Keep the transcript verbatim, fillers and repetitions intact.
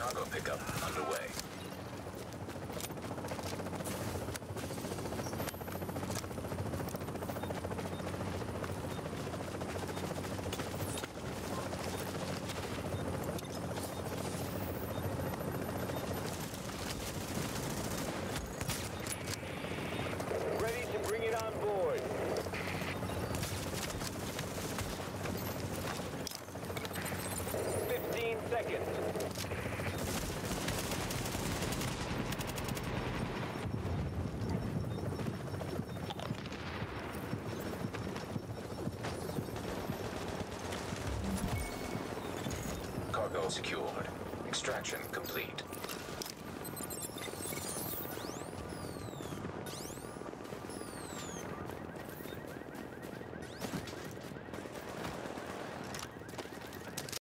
Cargo pickup underway. Ready to bring it on board. Fifteen seconds. Cargo secured. Extraction complete.